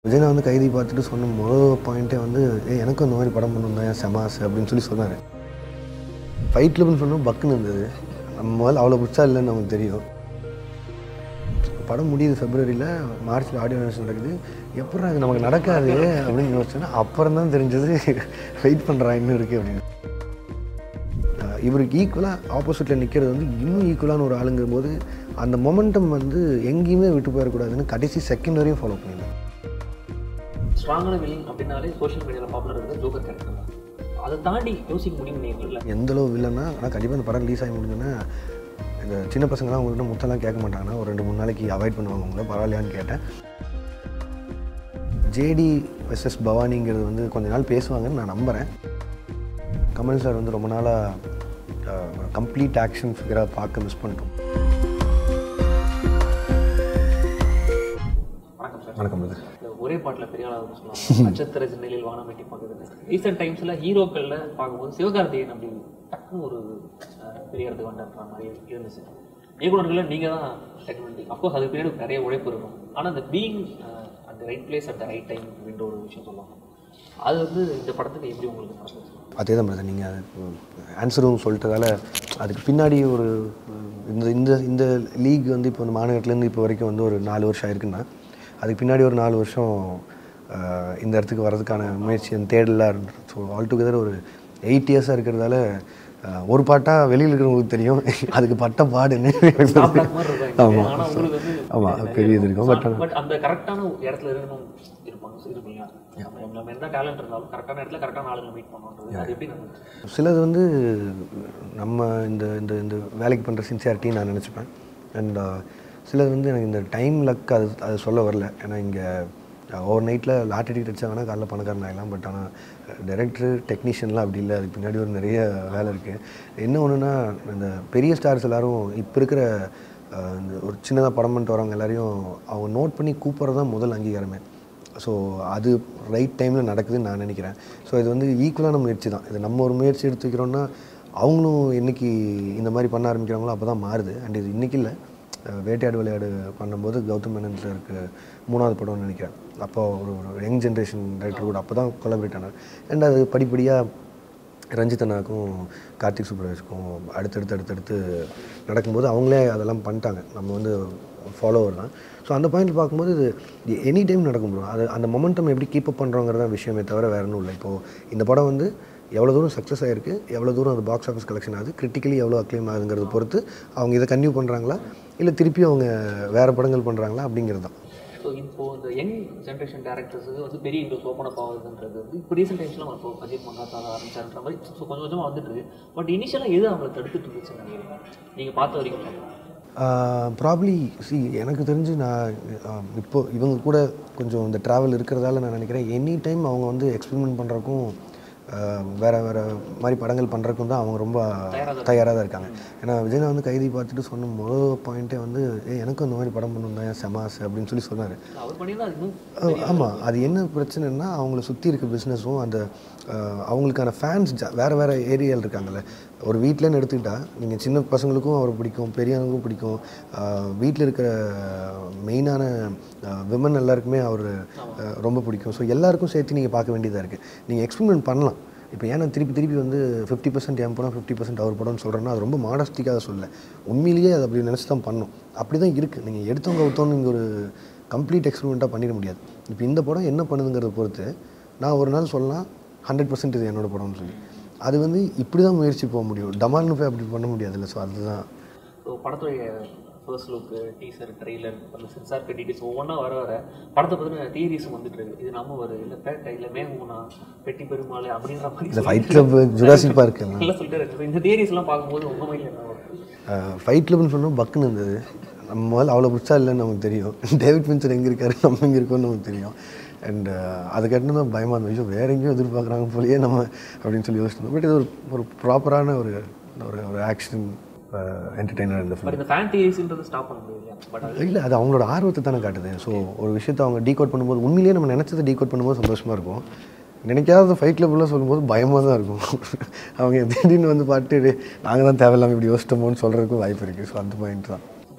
விஜய் வந்து கைதி பார்த்துட்டு சொன்ன முதல் பாயிண்ட்டே வந்து எனக்கும் இந்த மாதிரி படம் பண்ணணும் தான் செமாஸ் அப்படின்னு சொன்னார். ஃபைட் கிளப்னு சொன்னால் பக்குன்னு இருந்தது. நம்ம முதல்ல அவ்வளோ பிடிச்சா இல்லைன்னு நமக்கு தெரியும். படம் முடியுது ஃபெப்ரவரியில், மார்ச்சில் ஆடியோ லான்ச் நடக்குது. எப்பறம் அது நமக்கு நடக்காது அப்படின்னு யோசிச்சோன்னா அப்புறம் தான் தெரிஞ்சது வெயிட் பண்ணுறான் இன்னும் இருக்குது அப்படின்னு. இவருக்கு ஈக்குவலாக ஆப்போசிட்டில் நிற்கிறது வந்து இன்னும் ஈக்குவலான ஒரு ஆளுங்கும் போது அந்த மொமெண்டம் வந்து எங்கேயுமே விட்டு போயிடக்கூடாதுன்னு கடைசி செகண்ட் வரையும் ஃபாலோ பண்ணியிருந்தேன். ஸ்ட்ராங்கான வில்லிங் அப்படின்னாலே சோஷியல் மீடியாவில் பாப்புலர் இருக்குது ஜோக்கர் கேரக்டர் தான். அதை தாண்டி யோசிக்க முடியும் இல்லை எந்தளவு வில்லன்னா. ஆனால் கண்டிப்பாக இந்த படம் ரிலீஸ் ஆகி முடிஞ்சோன்னா இந்த சின்ன பசங்களாம் அவங்கள்ட்ட முத்தெல்லாம் கேட்க மாட்டாங்கன்னா ஒரு 2-3 நாளைக்கு அவாய்ட் பண்ணுவாங்க. உங்களை பரவாயில்லையான்னு கேட்டேன். ஜேடி வெர்சஸ் பவானிங்கிறது வந்து கொஞ்ச நாள் பேசுவாங்கன்னு நான் நம்புகிறேன். கமல் சார் வந்து ரொம்ப நாளாக கம்ப்ளீட் ஆக்ஷன் ஃபிகராக பார்க்க மிஸ் பண்ணிட்டோம். வணக்கம் பிரதர். ஒரே பாட்டில் பெரிய ஆளாக சொல்லலாம். நட்சத்திர ஜன்னலில் வானம் வெட்டி பார்க்குறது. ரீசெண்ட் டைம்ஸில் ஹீரோக்களில் பார்க்கும்போது சிவகார்த்திகேயன் அப்படி டக்குன்னு ஒரு பெரிய இடத்துக்கு வந்துடுற மாதிரி இருந்துச்சு. இயக்குநர்களில் நீங்கள் தான் டெக்னாலஜி அஃப்கோர்ஸ் அதுக்கு பின்னாடி நிறைய உழைப்பு இருக்கும். ஆனால் அந்த பீயிங் அந்த right place at the right time அப்படின்ற ஒரு விஷயம் சொல்லுவாங்க. அது வந்து இந்த படத்துக்கு எப்படி உங்களுக்கு நடந்துச்சு? அதே தான் பிரதர். நீங்கள் ஆன்சரும் சொல்லிட்டதால அதுக்கு பின்னாடி ஒரு இந்த லீக் வந்து இப்போ இந்த மாநிலத்துலேருந்து இப்போ வரைக்கும் வந்து ஒரு 4 வருஷம் ஆயிருக்குன்னா அதுக்கு பின்னாடி ஒரு 4 வருஷம் இந்த இடத்துக்கு வர்றதுக்கான முயற்சி அந்த தேடலாக இருந்தது. ஸோ ஆல் டுகெதர் ஒரு 8 இயர்ஸாக இருக்கிறதால ஒரு பாட்டாக வெளியில் இருக்கிறவங்களுக்கு தெரியும் அதுக்கு பட்ட பாடுன்னு. ஆமாம் ஆமாம் பெரிய இது இருக்கும். பட் அந்த கரெக்டான இடத்துல இருக்கணும் இருப்பாங்க இருப்பீங்க. நம்ம எந்த டேலண்ட் இருந்தாலும் கரெக்டான இடத்துல கரெக்டான ஆளுங்களை மீட் பண்ணுறது அது எப்படி நம்ம சிலது வந்து நம்ம இந்த இந்த இந்த வேலைக்கு பண்ணுற சின்சியாரிட்டின்னு நான் நினச்சிப்பேன். அண்ட் சிலது வந்து எனக்கு இந்த டைம் லக் அது சொல்ல வரல. ஏன்னா இங்கே ஓவர் நைட்டில் லாட்டரி டிக்கெட் அடிச்சாங்கன்னா காலைல பணக்காரன் ஆகலாம். பட் ஆனால் டைரக்டர் டெக்னீஷியன்லாம் அப்படி இல்லை. அதுக்கு பின்னாடி ஒரு நிறைய வேலை இருக்குது. என்ன ஒன்றுனா இந்த பெரிய ஸ்டார்ஸ் எல்லோரும் இப்போ இருக்கிற இந்த ஒரு சின்னதாக படம் பண்ணிட்டு வரவங்க எல்லாரையும் அவங்க நோட் பண்ணி கூப்பிட்றது தான் முதல் அங்கீகாரமே. ஸோ அது ரைட் டைமில் நடக்குதுன்னு நான் நினைக்கிறேன். ஸோ இது வந்து ஈக்குவலான முயற்சி தான். இது நம்ம ஒரு முயற்சி எடுத்து வைக்கிறோன்னா அவங்களும் என்றைக்கு இந்த மாதிரி பண்ண ஆரம்பிக்கிறாங்களோ அப்போ தான் மாறுது. அண்ட் இது இன்றைக்கி இல்லை, வேட்டையாடு விளையாடு பண்ணும்போது கௌதம் மேனன் சாருக்கு 3வது படம்னு நினைக்கிறேன். அப்போ ஒரு யங் ஜென்ரேஷன் டைரக்டர் கூட அப்போ தான் கொலாபரேட் ஆனார். அண்ட் அது படிப்படியாக ரஞ்சித் அண்ணாவுக்கும் கார்த்திக் சுப்ராஜுக்கும் அடுத்தடுத்து நடக்கும்போது அவங்களே அதெல்லாம் பண்ணிட்டாங்க. நம்ம வந்து ஃபாலோவர் தான். ஸோ அந்த பாயிண்ட் பார்க்கும்போது இது எனி டைம் நடக்க முடியும். அது அந்த மொமெண்டம் எப்படி கீப்பப் பண்ணுறோங்கிறத விஷயமே தவிர வேறு ஒன்றும் இல்லை. இப்போது இந்த படம் வந்து எவ்வளோ தூரம் சக்ஸஸ் ஆகிருக்கு, எவ்வளோ தூரம் அது பாக்ஸ் ஆஃபீஸ் கலெக்ஷன் ஆகுது, கிரிட்டிக்கலி எவ்வளோ அக்ளைம் ஆகுதுங்கிறத பொறுத்து அவங்க இதை கன்டினியூ பண்ணுறாங்களா இல்லை திருப்பி அவங்க வேறு படங்கள் பண்ணுறாங்களா அப்படிங்கிறது தான். ஸோ இப்போது இந்த யங் ஜென்ரேஷன் டேரக்டர்ஸுக்கு வந்து பெரிய இன்ட்ரெஸ்ட் ஓப்பன் அப் ஆகுதுன்றது வந்து இப்போ ரீசெண்ட் டைம்ஸ்லாம் இப்போ அஜித் மங்காத்தால் ஆரம்பிச்சார்ன்ற மாதிரி ஸோ கொஞ்சம் கொஞ்சமாக வந்துட்டு இருக்கு. பட் இனிஷியலாக எது அவங்களை தடுத்துட்டு இருந்துச்சுன்னு நினைக்கிறீங்க நீங்கள் பார்த்த வரைக்கும்? ப்ராப்ளி எனக்கு தெரிஞ்சு நான் இப்போது இவங்க கூட கொஞ்சம் இந்த ட்ராவல் இருக்கிறதால நான் நினைக்கிறேன் எனி டைம் அவங்க வந்து எக்ஸ்பெரிமெண்ட் பண்ணுறக்கும் வேறு மாதிரி படங்கள் பண்ணுறக்கும் தான் அவங்க ரொம்ப தயாராக தான் இருக்காங்க. ஏன்னா விஜய் வந்து கைதி பார்த்துட்டு சொன்ன முதல் பாயிண்ட்டே வந்து எனக்கும் இந்த மாதிரி படம் பண்ணணும் தான் செமாஸ் அப்படின்னு சொன்னார். ஆமாம், அது என்ன பிரச்சனைன்னா அவங்கள சுற்றி இருக்க பிஸ்னஸும் அந்த அவங்களுக்கான ஃபேன்ஸ் வேறு ஏரியாவில் இருக்காங்கல்ல. ஒரு வீட்டிலன்னு எடுத்துக்கிட்டால் நீங்கள் சின்ன பசங்களுக்கும் அவரை பிடிக்கும், பெரியவங்களுக்கும் பிடிக்கும், வீட்டில் இருக்கிற மெயினான விமன் எல்லாருக்குமே அவர் ரொம்ப பிடிக்கும். ஸோ எல்லாருக்கும் சேர்த்து நீங்கள் பார்க்க வேண்டியதாக இருக்குது. நீங்கள் எக்ஸ்பெரிமெண்ட் பண்ணலாம். இப்போ ஏன்னா திருப்பி வந்து 50% என் படம் 50% அவர் படம்னு சொல்கிறேன்னா அது ரொம்ப மாடஸ்டிக்காக சொல்ல, உண்மையிலேயே அது அப்படி நினச்சி தான் பண்ணணும். அப்படி தான் இருக்குது. நீங்கள் எடுத்தவங்க ஒருத்தவங்க இங்கே ஒரு கம்ப்ளீட் எக்ஸ்பெரிமெண்ட்டாக பண்ணிட முடியாது. இப்போ இந்த படம் என்ன பண்ணுதுங்கிறத பொறுத்து நான் ஒரு நாள் சொல்லலாம் 100% இது என்னோடய படம்னு சொல்லி. அது வந்து இப்படி தான் முயற்சி போக முடியும். டமால்னு போய் அப்படி பண்ண முடியாதுல்ல. ஸோ அதுதான். ஸோ படத்துடைய ஃபர்ஸ்ட் லுக்கு, டீசர், ட்ரெய்லர், அந்த சென்சார் டீட்டெயில்ஸ் ஒவ்வொன்றா வர படத்தை பற்றின தியரிஸ் வந்துட்டு இருக்கு. இது நம்ம ஒரு இல்லை பேட்டை இல்லை மேகூனா பெட்டி பெருமாள் அப்படின்ற மாதிரி ஃபைட் கிளப் ஜுராசிக் பார்க் எல்லாம் சொல்லிட்டு இருக்கு. இந்த தியரிஸ்லாம் பார்க்கும்போது உங்கள் மைண்டில் என்ன வரும்? ஃபைட் கிளப்னு சொன்னால் பக்குன்னு இருந்தது. நம்ம முதல்ல அவ்வளோ பிடிச்சா இல்லைன்னு நமக்கு தெரியும். டேவிட் ஃபின்ச்சர் எங்கே இருக்காரு, நம்ம எங்கே இருக்கோன்னு நமக்கு தெரியும். அண்ட் அதை கேட்டு தான் பயமாக இருந்த விஷயம் வேறு எங்கேயும் எதிர்பார்க்குறாங்க போலியே நம்ம அப்படின்னு சொல்லி யோசிச்சோம். பட் இது ஒரு ப்ராப்பரான ஒரு ஆக்ஷன் என்டர்டெய்னர் இந்த ஃபிலிம். இந்த ஃபேன் தியரிஸ்ன்றது ஸ்டாப் பண்ண முடியல. இல்லை, அது அவங்களோட ஆர்வத்தை தானே காட்டுது. ஸோ ஒரு விஷயத்தை அவங்க டீகோட் பண்ணும்போது உண்மையிலேயே நம்ம நினச்சதை டீகோட் பண்ணும்போது சந்தோஷமாக இருக்கும். நினைக்காத ஃபைட் கிளப்லாம் சொல்லும்போது பயமாக தான் இருக்கும். அவங்க திடீர்னு வந்து பாட்டு நாங்கள் தான் தேவையில்லாமல் இப்படி யோசிச்சிட்டோமோன்னு சொல்கிறதுக்கும் வாய்ப்பு இருக்குது. ஸோ அந்த பாயிண்ட் தான்.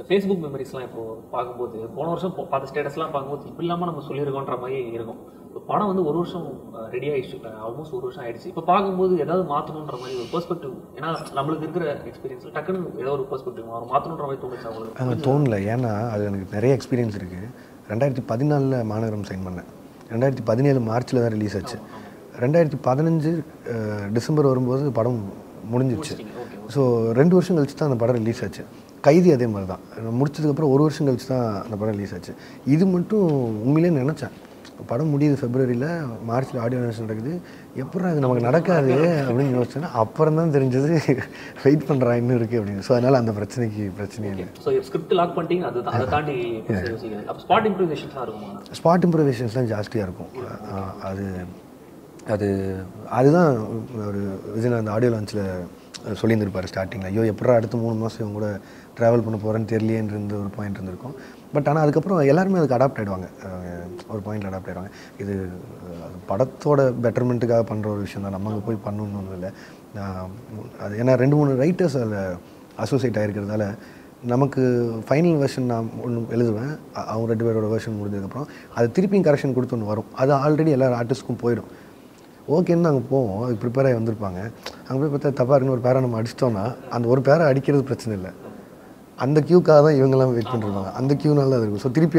ஃபேஸ்புக் மெமரிஸ்லாம் இப்போ பார்க்கும்போது போன வருஷம் பார்த்த ஸ்டேட்டஸ்லாம் பார்க்கும்போது இப்படி இல்லாமல் நம்ம சொல்லியிருக்கோன்ற மாதிரி இருக்கும். இப்போ படம் வந்து ஒரு வருஷம் ரெடி ஆகிடுச்சு, ஆல்மோஸ்ட் ஒரு வருஷம் ஆயிடுச்சு. இப்போ பார்க்கும்போது ஏதாவது மாற்றணுன்ற மாதிரி ஒரு பெர்ஸ்பெக்டிவ், ஏன்னா நம்மளுக்கு இருக்கிற எக்ஸ்பீரியன்ஸில் டக்குன்னு ஏதோ ஒரு பெர்ஸ்பெக்டிவ் அவர் மாற்றணுன்ற மாதிரி தோணுச்சு அவங்களுக்கு? அங்கே தோணல. ஏன்னா அது எனக்கு நிறைய எக்ஸ்பீரியன்ஸ் இருக்குது. 2014 மாநகரம் சைன் பண்ணேன். 2017 மார்ச்சில் தான் ரிலீஸ் ஆச்சு. 2015 டிசம்பர் வரும்போது படம் முடிஞ்சிச்சு. ஸோ 2 வருஷம் கழிச்சு தான் அந்த படம் ரிலீஸ் ஆச்சு. கைதி அதே மாதிரி தான், முடிச்சதுக்கப்புறம் 1 வருஷம் கழிச்சு தான் அந்த படம் ரிலீஸ் ஆச்சு. இது மட்டும் உண்மையிலே நினச்சேன், படம் முடியுது ஃபெப்ரவரியில், மார்ச்சில் ஆடியோ லான்ச் நடக்குது, எப்பறம் அது நமக்கு நடக்காது அப்படின்னு யோசிச்சேன்னா அப்புறம் தான் தெரிஞ்சது வெயிட் பண்ணுறான் இன்னும் இருக்குது அப்படின்னு. ஸோ அதனால் அந்த பிரச்சனையே இல்லை. ஸோ ஸ்கிரிப்ட் லாக் பண்ணிட்டீங்க, அது அதை தாண்டி ஸ்பாட் இம்ப்ரூவைசேஷன்ஸ்லாம் இருக்கும். ஸ்பாட் இம்ப்ரூவைசேஷன்ஸ் தான் ஜாஸ்தியாக இருக்கும். அதுதான் ஒரு விஜய் அந்த ஆடியோ லான்ச்சில் சொல்லியிருந்திருப்பார் ஸ்டார்டிங்கில். ஐயோ எப்படா அடுத்த 3 மாதம் இவங்க கூட ட்ராவல் பண்ண போகிறேன்னு தெரியலேன்ற ஒரு பாயிண்ட் இருந்திருக்கும். பட் ஆனால் அதுக்கப்புறம் எல்லாருமே அதுக்கு அடாப்ட் ஆகிடுவாங்க, ஒரு பாயிண்டில் அடாப்ட் ஆகிடுவாங்க. இது படத்தோட பெட்டர்மெண்ட்டுக்காக பண்ணுற ஒரு விஷயம் தான், நம்ம அங்கே போய் பண்ணணுன்னு ஒன்றும் இல்லை. அது ஏன்னா 2-3 ரைட்டர்ஸ் அதில் அசோசியேட் ஆகிருக்கிறதால நமக்கு ஃபைனல் வெர்ஷன் நான் ஒன்று எழுதுவேன், அவங்க 2 பேரோட வெர்ஷன் முடிஞ்சதுக்கப்புறம் அது திருப்பியும் கரெக்ஷன் கொடுத்து ஒன்று வரும். அது ஆல்ரெடி எல்லா ஆர்டிஸ்ட்க்கும் போயிடும். ஓகேன்னு நாங்கள் போவோம், அதுக்கு ப்ரிப்பேர் ஆகி வந்திருப்பாங்க. அங்கே போய் பார்த்தா தப்பாக இருக்குன்னு ஒரு பேரை நம்ம அடிச்சிட்டோன்னா அந்த ஒரு பேரை அடிக்கிறது பிரச்சனை இல்லை, அந்த கியூக்காக தான் இவங்கெல்லாம் வெயிட் பண்ணிருப்பாங்க, அந்த கியூனால அது இருக்கும். ஸோ திருப்பி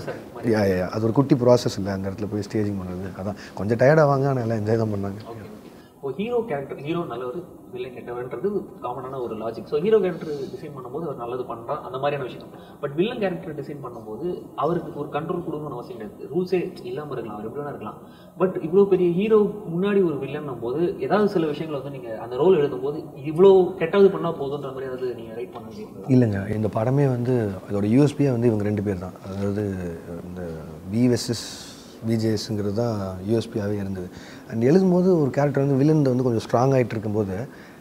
அது ஒரு குட்டி ப்ராசஸ் இல்லை அந்த இடத்துல போய் ஸ்டேஜிங் பண்ணுறது. அதான் கொஞ்சம் டயர்டாவாங்க, ஆனால் எல்லாம் என்ஜாய் தான் பண்ணாங்க. இப்போ ஹீரோ கேரக்டர், ஹீரோ நல்லவர் வில்லன் கெட்டவர்ன்றது காமனான ஒரு logic. So hero character design பண்ணும்போது அவர் நல்லது பண்ணுறான், அந்த மாதிரியான விஷயம். பட் வில்லன் கேரக்டர் டிசைன் பண்ணும்போது அவருக்கு ஒரு கண்ட்ரோல் கொடுக்கணும்னு அவசியம் கிடையாது, ரூல்ஸே இல்லாமல் இருக்கலாம், அவர் எப்படி வேணா இருக்கலாம். பட் இவ்வளோ பெரிய ஹீரோ முன்னாடி ஒரு வில்லன் போது ஏதாவது சில விஷயங்களை வந்து நீங்கள் அந்த ரோல் எழுதும்போது இவ்வளோ கெட்டது பண்ணால் போதுன்ற மாதிரி ஏதாவது நீங்கள் ரைட் பண்ண முடியும்? இல்லைங்க, இந்த படமே வந்து அதோட யூஎஸ்பியாக வந்து இவங்க 2 பேர் தான். அதாவது இந்த விஎஸ்எஸ் விஜேஸுங்கிறது தான் யூஎஸ்பியாகவே இருந்தது. அண்ட் எழுதும்போது ஒரு கேரக்டர் வந்து வில்லன் வந்து கொஞ்சம் ஸ்ட்ராங் ஆகிட்டு இருக்கும்போது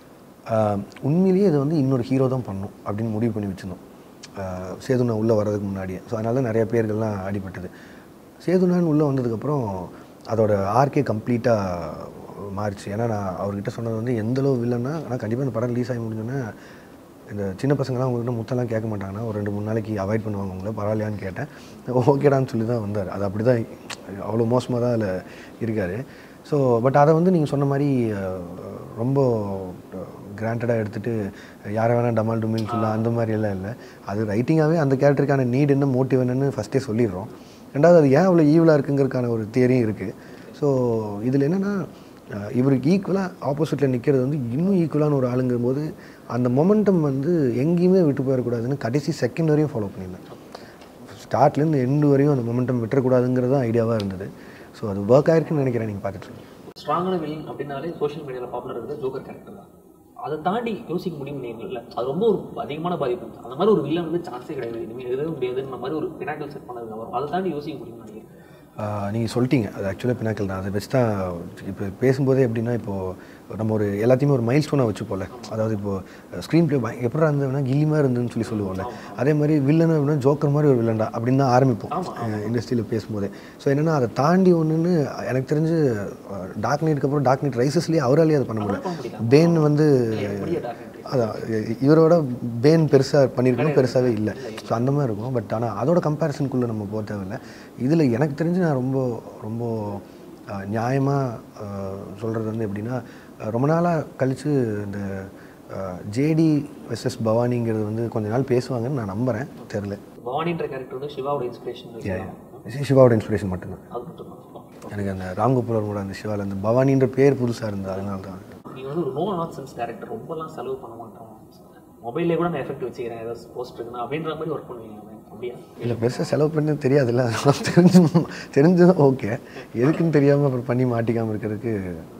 உண்மையிலேயே இது வந்து இன்னொரு ஹீரோ தான் பண்ணணும் அப்படின்னு முடிவு பண்ணி வச்சுருந்தோம், சேதுனா உள்ளே வர்றதுக்கு முன்னாடியே. ஸோ அதனால தான் நிறைய பேர்கள்லாம் அடிபட்டது. சேதுனான்னு உள்ளே வந்ததுக்கப்புறம் அதோட ஆர்க்கே கம்ப்ளீட்டாக மாறிச்சு. ஏன்னா நான் அவர்கிட்ட சொன்னது வந்து எந்தளவு வில்லன்னா, ஆனால் கண்டிப்பாக இந்த படம் ரிலீஸ் ஆகி முடிஞ்சோன்னே இந்த சின்ன பசங்களாம் அவங்ககிட்ட முத்தெல்லாம் கேட்க மாட்டாங்கன்னா ஒரு 2-3 நாளைக்கு அவாய்ட் பண்ணுவாங்க உங்களை, பரவாயில்லையான்னு கேட்டேன். ஓகேடான்னு சொல்லி தான் வந்தார். அது அப்படி தான், அவ்வளோ மோசமாக தான் அதில் இருக்கார். ஸோ பட் அதை வந்து நீங்கள் சொன்ன மாதிரி ரொம்ப கிராண்டடாக எடுத்துகிட்டு யாரை வேணால் டமால் டுமின்னு சொல்லலாம் அந்த மாதிரியெல்லாம் இல்லை. அது ரைட்டிங்காகவே அந்த கேரக்டருக்கான நீட் என்ன, மோட்டிவ் என்னன்னு ஃபஸ்ட்டே சொல்லிடுறோம். ரெண்டாவது அது ஏன் அவ்வளோ ஈவலாக இருக்குங்கிறதுக்கான ஒரு தியரியும் இருக்குது. ஸோ இதில் என்னென்னா இவருக்கு ஈக்குவலாக ஆப்போசிட்டில் நிற்கிறது வந்து இன்னும் ஈக்குவலான ஒரு ஆளுங்கும் போது அந்த மொமெண்டம் வந்து எங்கேயுமே விட்டு போயிடக்கூடாதுன்னு கடைசி செகண்ட் வரையும் ஃபாலோ பண்ணியிருந்தேன். ஸ்டார்ட்லேருந்து எண்டு வரையும் அந்த மொமெண்டம் விட்டுறக்கூடாதுங்கிறது தான் ஐடியாவாக இருந்தது. ஸோ அது ஒர்க் ஆயிருக்குன்னு நினைக்கிறேன். நீங்கள் பார்த்துட்டு ஸ்ட்ராங்கான வில்லன் அப்படின்னாலே சோஷியல் மீடியாவில் பாப்புலர் இருக்கிறது ஜோக்கர் கேரக்டர் தான். அதை தாண்டி யோசிக்க முடியும் இல்லை, அது ரொம்ப ஒரு அதிகமான பாதிப்பு. அந்த மாதிரி ஒரு வில்லன் வந்து சான்ஸே கிடையாது, இனிமேல் எழுதவே முடியாதுன்ற மாதிரி ஒரு பினாக்கல் செட் பண்ணதுக்கு வரும். அதை தாண்டி யோசிக்க முடியும்னு நினைக்கிறேன். நீங்கள் சொல்லிட்டீங்க, அது ஆக்சுவலாக பினாக்கல் தான். அதை வச்சு தான் இப்போ பேசும்போதே எப்படின்னா, இப்போது நம்ம ஒரு எல்லாத்தையுமே ஒரு மைல் ஸ்டோனாக வச்சுப்போல. அதாவது இப்போது ஸ்க்ரீன் ப்ளே எப்படா இருந்ததுன்னா கில்லி மாதிரி இருந்துன்னு சொல்லுவோம்ல, அதே மாதிரி வில்லன் அப்படின்னா ஜோக்கர் மாதிரி ஒரு வில்லன்டா அப்படின்னு தான் ஆரம்பிப்போம் இண்டஸ்ட்ரியில் பேசும்போதே. ஸோ என்னென்னா அதை தாண்டி ஒன்றுன்னு எனக்கு தெரிஞ்சு டார்க் நைட்டுக்கு அப்புறம் டார்க் நைட் ரைசஸ்லேயே அவராலேயே அதை பண்ண முடியல. பேன் வந்து அதான் இவரோட பேன் பெருசாக பண்ணியிருக்கணும், பெருசாகவே இல்லை. ஸோ அந்த மாதிரி இருக்கும். பட் ஆனால் அதோட கம்பேரிசனுக்குள்ளே நம்ம போக தேவையில்லை. இதில் எனக்கு தெரிஞ்சு நான் ரொம்ப ரொம்ப நியாயமாக சொல்கிறது வந்து எப்படின்னா, ரொம்ப நாளாக கழித்து இந்த ஜேடி வெர்சஸ் பவானிங்கிறது வந்து கொஞ்ச நாள் பேசுவாங்கன்னு நான் நம்புகிறேன். தெரில, பவானின்ற கேரக்டர் வந்து சிவாவோட இன்ஸ்பிரேஷன், சிவாவோட இன்ஸ்பிரேஷன் மட்டும்தான். எனக்கு அந்த ராம்கோபாலோட அந்த சிவாவில் அந்த பவானின்ற பேர் புதுசாக இருந்தது, அதனால தான். நீங்கள் வந்து ஒரு நோ நான்சென்ஸ் கேரக்டர், ரொம்பலாம் செலவு பண்ண மாட்டோம், மொபைல்லே கூட நான் எஃபெக்ட் வச்சுக்கிறேன் ஏதாவது போஸ்ட் இருக்குன்னா அப்படின்ற மாதிரி ஒர்க் பண்ணுவீங்க அப்படியா? இல்லை, பெருசாக செலவு பண்ண தெரியாதுல்ல, அதெல்லாம் தெரிஞ்சுதான் ஓகே. எதுக்குன்னு தெரியாமல் அப்புறம் பண்ணி மாட்டிக்காமல் இருக்கிறதுக்கு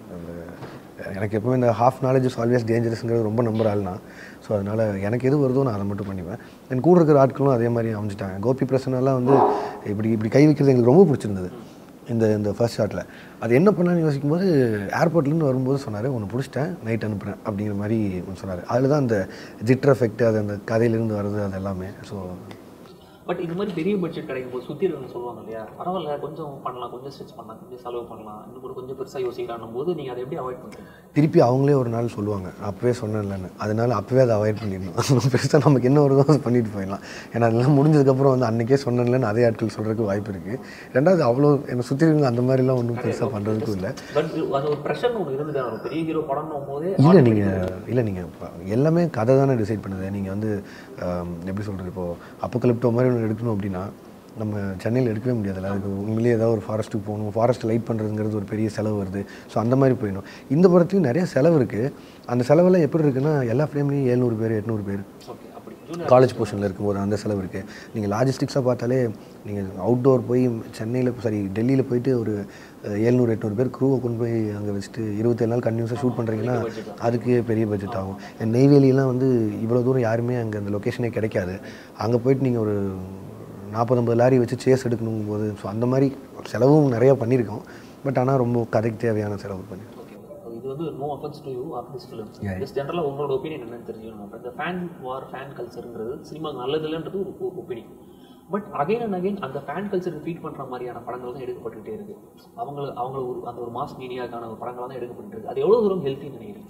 எனக்கு எப்போவுமே இந்த ஹாஃப் நாலேஜ் இஸ் ஆல்வேஸ் டேஞ்சரஸ்ங்கிறது ரொம்ப நம்புற ஆள்னா. ஸோ அதனால் எனக்கு எது வருதோ நான் அதை மட்டும் பண்ணிப்பேன். என் கூட இருக்கிற ஆட்களும் அதே மாதிரி அமைஞ்சிட்டாங்க. கோபி பிரசனெல்லாம் வந்து இப்படி கை வைக்கிறது எங்களுக்கு ரொம்ப பிடிச்சிருந்தது இந்த ஃபர்ஸ்ட் ஷாட்டில். அது என்ன பண்ணான்னு யோசிக்கும்போது ஏர்போர்ட்லேருந்து வரும்போது சொன்னார், ஒன்று பிடிச்சிட்டேன், நைட் அனுப்புகிறேன் அப்படிங்கிற மாதிரி சொன்னார். அதில் தான் அந்த ஜிட்டர் எஃபெக்ட், அது அந்த கதையிலேருந்து வருது, அது எல்லாமே. ஸோ பட் இந்த மாதிரி பெரிய பட்ஜெட் கிடைக்கும் போது சுற்றி இருக்கவங்க சொல்லுவாங்க இல்லையா, பரவாயில்ல கொஞ்சம் பண்ணலாம், கொஞ்சம் ஸ்ட்ரெச் பண்ணலாம், கொஞ்சம் செலவு பண்ணலாம், இன்னும் கொஞ்சம் பெருசாக யோசிக்கலான்னும் போது நீங்கள் அதை எப்படி அவாய்ட் பண்ணுறீங்க? திருப்பி அவங்களே ஒரு நாள் சொல்லுவாங்க, அப்போவே சொன்னேன்லன்னு. அதனால அப்போவே அதை அவாய்ட் பண்ணிடணும். பெருசாக நமக்கு என்ன வருதோ அதை பண்ணிட்டு போயிடலாம். ஏன்னா அதெல்லாம் முடிஞ்சதுக்கப்புறம் வந்து அன்றைக்கே சொன்னேன்லன்னு அதே ஆட்கள் சொல்கிறதுக்கு வாய்ப்பு இருக்குது. ரெண்டாவது அவ்வளோ என்னை சுற்றி இருக்கவங்க அந்த மாதிரிலாம் ஒன்றும் பெருசாக பண்ணுறதுக்கும் இல்லை. பட் அது ஒரு ப்ரெஷர் ஒன்று இருந்துதான் ஒரு பெரிய ஹீரோ படம்னும் போதே நீங்கள் எல்லாமே கதை தானே டிசைட் பண்ணுது. நீங்கள் வந்து எப்படி சொல்கிறது, இப்போது அப்போகலிப்டோ மாதிரி ஒன்று எடுக்கணும் அப்படின்னா நம்ம சென்னையில் எடுக்கவே முடியாதுல்ல. அதுக்கு உண்மையிலேயே ஏதாவது ஒரு ஃபாரஸ்ட்டுக்கு போகணும், ஃபாரஸ்ட் லைட் பண்ணுறதுங்கிறது ஒரு பெரிய செலவு வருது. ஸோ அந்த மாதிரி போயிடணும். இந்த படத்துக்கு நிறைய செலவு இருக்குது. அந்த செலவெல்லாம் எப்படி இருக்குன்னா, எல்லா ஃப்ரேம்லேயும் 700 பேர் 800 பேர் காலேஜ் போர்ஷனில் இருக்கும்போது அந்த செலவு இருக்குது. நீங்கள் லாஜிஸ்டிக்ஸாக பார்த்தாலே நீங்கள் அவுட்டோர் போய் சென்னையில் டெல்லியில் போயிட்டு ஒரு 700-800 பேர் க்ரூவை கொண்டு போய் அங்கே வச்சுட்டு 27 நாள் கன்டினியூஸாக ஷூட் பண்ணுறீங்கன்னா அதுக்கு பெரிய பட்ஜெட் ஆகும். நெய்வேலியெலாம் வந்து இவ்வளோ தூரம் யாருமே அங்கே அந்த லொக்கேஷனே கிடைக்காது. அங்கே போயிட்டு நீங்கள் ஒரு 40-50 லாரி வச்சு சேஸ் எடுக்கணும் போது, ஸோ அந்த மாதிரி செலவும் நிறையா பண்ணியிருக்கோம். பட் ஆனால் ரொம்ப கதைக்கு தேவையான செலவு பண்ணியிருக்கோம். இது வந்து no offence to you of this film. Just ஜென்ரலாக உங்களோட ஒப்பீனியன் என்னன்னு தெரிஞ்சுக்கணும். இந்த ஃபேன் கல்ச்சருங்கிறது சினிமா நல்லதுலன்றது ஒரு opinion. But again and again அந்த ஃபேன் கல்ச்சர் ஃபீட் பண்ணுற மாதிரியான படங்கள் தான் எடுக்கப்பட்டுகிட்டே இருக்குது. அவங்க அந்த ஒரு மாஸ் மீடியாக்கான ஒரு படங்கள் தான் எடுக்கப்பட்டு இருக்குது. அது எவ்வளோ தூரம் ஹெல்த்தின்னு நினைக்கிறீங்க?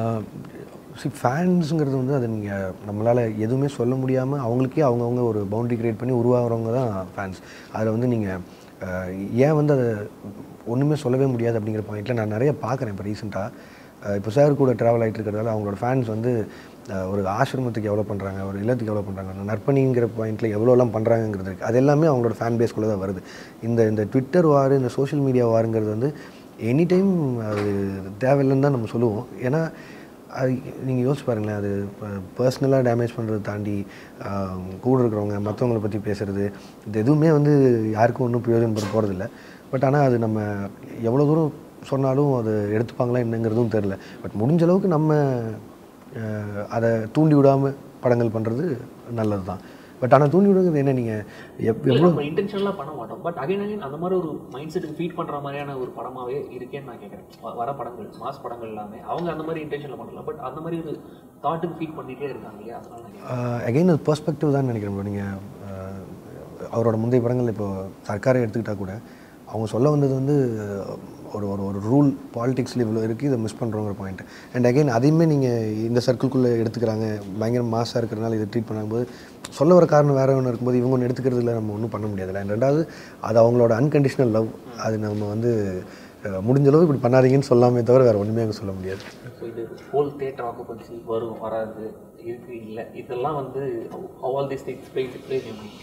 ஃபேன்ஸுங்கிறது வந்து அதை நீங்கள் நம்மளால் எதுவுமே சொல்ல முடியாமல் அவங்களுக்கே அவங்கவுங்க ஒரு பவுண்டரி க்ரியேட் பண்ணி உருவாகிறவங்க தான் ஃபேன்ஸ். அதில் வந்து நீங்கள் ஏன் வந்து அதை ஒன்றுமே சொல்லவே முடியாது அப்படிங்கிற பாயிண்ட்டில் நான் நிறைய பார்க்குறேன். இப்போ ரீசெண்டாக இப்போ சார் கூட ட்ராவல் ஆகிட்டு இருக்கிறதால அவங்களோட ஃபேன்ஸ் வந்து ஒரு ஆசிரமத்துக்கு எவ்வளோ பண்ணுறாங்க, ஒரு இல்லத்துக்கு எவ்வளோ பண்ணுறாங்க, நற்பணிங்கிற பாயிண்ட்டில் எவ்வளோலாம் பண்ணுறாங்கிறது இருக்குது. அது எல்லாமே அவங்களோட ஃபேன் பேஸ்குள்ளே தான் வருது. இந்த ட்விட்டர் வார், இந்த சோஷியல் மீடியா வாருங்கிறது வந்து எனி டைம் அது தேவையில்லைன்னு தான் நம்ம சொல்லுவோம். ஏன்னா அது நீங்கள் யோசிச்சு பாருங்களேன், அது பர்சனலாக டேமேஜ் பண்ணுறதை தாண்டி கூட இருக்கிறவங்க மற்றவங்கள பற்றி பேசுகிறது, இது எதுவுமே வந்து யாருக்கும் ஒன்றும் பிரயோஜனப்பட போகிறதில்ல. பட் ஆனால் அது நம்ம எவ்வளோ தூரம் சொன்னாலும் அது எடுத்துப்பாங்களா என்னங்கிறதும் தெரில. பட் முடிஞ்ச அளவுக்கு நம்ம அதை தூண்டி விடாமல் படங்கள் பண்ணுறது நல்லது தான். பட் ஆனால் தூண்டி விடுறது என்ன, நீங்கள் எவ்வளோ இன்டென்ஷனலாக பண்ண மாட்டோம். பட் அகைன் அந்த மாதிரி ஒரு மைண்ட் செட்டுக்கு ஃபீட் பண்ணுற மாதிரியான ஒரு படமாகவே இருக்கேன்னு நான் கேட்குறேன். வர படங்கள் மாஸ் படங்கள் எல்லாமே அவங்க அந்த மாதிரி இன்டென்ஷனில் பண்ணல, பட் அந்த மாதிரி ஒரு தாட்டுக்கு ஃபீட் பண்ணிகிட்டே இருக்காங்க இல்லையா? அதனால அகைன் அது பெர்ஸ்பெக்டிவ் தான் நினைக்கிறேன். நீங்கள் அவரோட முந்தைய படங்கள் இப்போ சர்க்காரை எடுத்துக்கிட்டால் கூட அவங்க சொல்ல வந்தது வந்து ஒரு ஒரு ரூல் பாலிடிக்ஸில் இவ்வளோ இருக்குது, இதை மிஸ் பண்ணுறோங்கிற பாயிண்ட். அண்ட் அகைன் அதையுமே நீங்கள் இந்த சர்க்கிள்குள்ளே எடுத்துக்கிறாங்க, பயங்கர மாசாக இருக்கிறனால இதை ட்ரீட் பண்ணும்போது சொல்ல வர காரணம் வேறு ஒன்று இருக்கும்போது இவங்க ஒன்று எடுத்துக்கிறதுல நம்ம ஒன்றும் பண்ண முடியாதுல்ல. அண்ட் ரெண்டாவது அது அவங்களோட அன்கண்டிஷனல் லவ். அது நம்ம வந்து முடிஞ்ச அளவு இப்படி பண்ணாதீங்கன்னு சொல்லாமே தவிர வேறு ஒன்றுமே அங்கே சொல்ல முடியாது. ஸோ இது ஹோல் தியேட்டர் ஆக்குபன்சி வரும் வராது இருக்குது இல்லை, இதெல்லாம் வந்து ஆல் திஸ் திங்ஸ் ப்ளே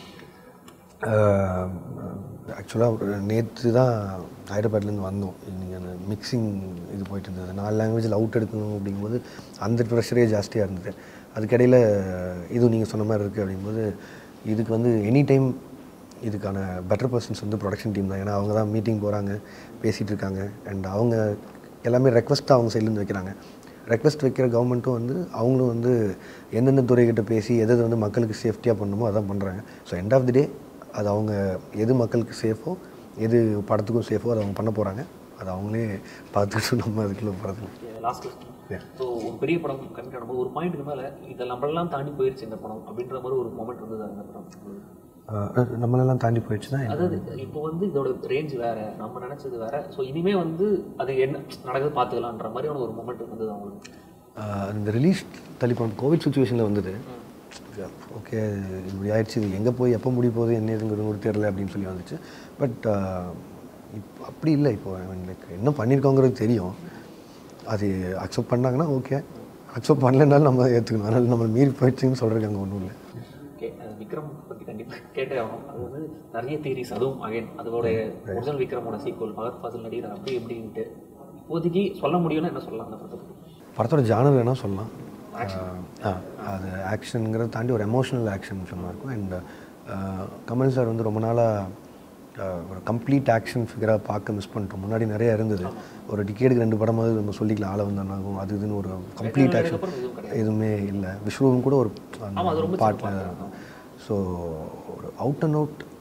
ஆக்சுவலாக ஒரு நேற்று தான் ஹைதராபாத்லேருந்து வந்தோம். நீங்கள் அந்த மிக்சிங் இது போயிட்டு இருந்தது, 4 லாங்குவேஜில் அவுட் எடுக்கணும் அப்படிங்கும்போது அந்த ப்ரெஷரே ஜாஸ்தியாக இருந்தது. அதுக்கிடையில் இதுவும் நீங்கள் சொன்ன மாதிரி இருக்குது அப்படிங்கும்போது இதுக்கு வந்து எனி டைம் இதுக்கான பெட்டர் பர்சன்ஸ் வந்து ப்ரொடக்ஷன் டீம் தான். ஏன்னா அவங்க தான் மீட்டிங் போகிறாங்க, பேசிகிட்டு இருக்காங்க. அண்ட் அவங்க எல்லாமே ரெக்வஸ்ட்டாக அவங்க சைட்லேருந்து வைக்கிறாங்க. ரெக்வஸ்ட் வைக்கிற கவர்மெண்ட்டும் வந்து அவங்களும் வந்து எந்தெந்த துறைகிட்ட பேசி எது வந்து மக்களுக்கு சேஃப்டியாக பண்ணணுமோ அதான் பண்ணுறாங்க. So end of the day அது அவங்க எது மக்களுக்கு சேஃபோ எது படத்துக்கும் சேஃபோ அதை அவங்க பண்ண போகிறாங்க. அது அவங்களே பார்த்துட்டு நம்ம அதுக்குள்ளே போகிறது. Last question. ஸோ ஒரு பெரிய படம் கமிட் ஆகும்போது ஒரு பாயிண்ட்டுக்கு மேலே இதை நம்மளெல்லாம் தாண்டி போயிடுச்சு இந்த படம் அப்படின்ற மாதிரி ஒரு மொமெண்ட் இருந்தது அந்த படம். நம்மளெல்லாம் தாண்டி போயிடுச்சு தான். அதாவது இப்போ வந்து இதோட ரேஞ்ச் வேறு, நம்ம நினச்சது வேறு. ஸோ இனிமேல் வந்து அது என்ன நடக்குது பார்த்துக்கலான்ற மாதிரியான ஒரு மொமெண்ட் இருந்தது அவங்களுக்கு. இந்த ரிலீஸ் தள்ளிப்போன கோவிட் சுச்சுவேஷனில் வந்தது. ஓகே இப்படி ஆயிடுச்சு, இது எங்கே போய் எப்போ முடிய போகுது என்ன ஏதுங்கிறது ஒரு தெரியல அப்படின்னு சொல்லி வந்துச்சு. பட் இப்போ அப்படி இல்லை. இப்போ எங்களுக்கு என்ன பண்ணியிருக்கோங்கிறது தெரியும். அது அக்செப்ட் பண்ணாங்கன்னா ஓகே, அக்செப்ட் பண்ணலைனாலும் நம்ம ஏற்றுக்கணும். அதனால் நம்ம மீறி போயிடுச்சுன்னு சொல்கிறதுக்கு அங்கே ஒன்றும் இல்லை. ஓகே, விக்ரம் பற்றி கண்டிப்பாக கேட்டே ஆகணும். அது வந்து நிறைய தியரிஸ், அதுவும் அகைன் அதோடைய ஒரிஜினல் விக்ரமோட சீக்வல் ஃபஹத் ஃபாசில் நடிகர் அப்படி எப்படின்ட்டு இப்போதைக்கு சொல்ல முடியும்னா என்ன சொல்லலாம்? அந்த படத்தோட ஜானர் வேணால் சொல்லலாம். அது ஆக்ஷனுங்கிறத தாண்டி ஒரு எமோஷ்னல் ஆக்ஷன் ஃபிலிமாக இருக்கும். அண்ட் கமல் சார் வந்து ரொம்ப நாளாக ஒரு கம்ப்ளீட் ஆக்ஷன் ஃபிகராக பார்க்க மிஸ் பண்ணிட்டோம். முன்னாடி நிறையா இருந்தது. ஒரு டிகேடுக்கு 2 படமாவது நம்ம சொல்லிக்கலாம், ஆள வந்தானாகும் அது இதுன்னு ஒரு கம்ப்ளீட் ஆக்ஷன் எதுவுமே இல்லை. விஸ்வம் கூட ஒரு பாட்டில். ஸோ ஒரு அவுட் அண்ட் அவுட்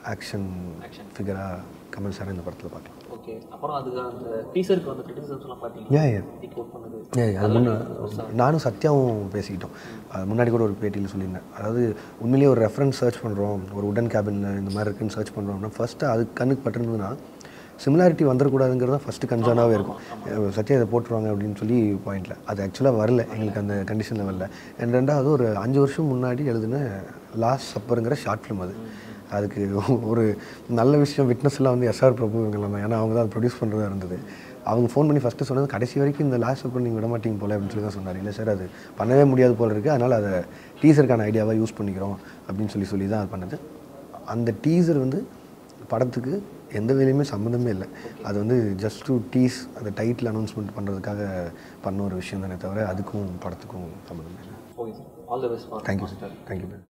ஆக்ஷன் ஃபிகராக கமல் சார் இந்த படத்தில் பார்க்கலாம். ஓகே. அப்புறம் அதுக்கு அந்த டீசருக்கு வந்து கிரிட்டிசிசம்ஸ்லாம் பார்த்தீங்கன்னா அது நானும் சத்யாவும் பேசிக்கிட்டோம். அது முன்னாடி கூட ஒரு பேட்டியில் சொல்லியிருந்தேன். அதாவது உண்மையிலேயே ஒரு ரெஃபரன்ஸ் சர்ச் பண்ணுறோம், ஒரு உடன் கேபினில் இந்த மாதிரி இருக்குன்னு சர்ச் பண்ணுறோம்னா ஃபஸ்ட்டு அது கண்ணுக்கு பட்டிருந்ததுன்னா சிமிலாரிட்டி வந்துடக்கூடாதுங்கிறது தான் ஃபஸ்ட்டு கன்சர்னாகவே இருக்கும். சத்யா இதை போட்டுருவாங்க அப்படின்னு சொல்லி பாயிண்டில் அது ஆக்சுவலாக வரல, எங்களுக்கு அந்த கண்டிஷனில் வரல. அண்ட் ரெண்டாவது ஒரு 5 வருஷம் முன்னாடி எழுதின லாஸ்ட் சப்பருங்கிற ஷார்ட் ஃபிலிம் அது. அதுக்கு ஒரு நல்ல விஷயம் விட்னஸ்லாம் வந்து எஸ்ஆர் பிரபு இவங்கெல்லாம் தான். ஏன்னா அவங்க தான் அதை ப்ரொடியூஸ் பண்ணுறதா இருந்தது. அவங்க ஃபோன் பண்ணி ஃபஸ்ட்டு சொன்னது கடைசி வரைக்கும் இந்த லாஸ்ட் சப்பர் நீங்கள் விட மாட்டீங்க போல அப்படின்னு சொல்லி தான் சொன்னார். இல்லை சார் அது பண்ணவே முடியாது போல இருக்குது, அதனால் அதை டீசருக்கான ஐடியாவாக யூஸ் பண்ணிக்கிறோம் அப்படின்னு சொல்லி தான் அது பண்ணது. அந்த டீசர் வந்து படத்துக்கு எந்த வேலையுமே சம்மந்தமே இல்லை. அது வந்து ஜஸ்ட் டு டீஸ் அந்த டைட்டில் அனௌன்ஸ்மெண்ட் பண்ணுறதுக்காக பண்ண ஒரு விஷயம் தானே தவிர அதுக்கும் படத்துக்கும் சம்மந்தமே இல்லை. Okay sir, all the best. Thank you sir. Thank you.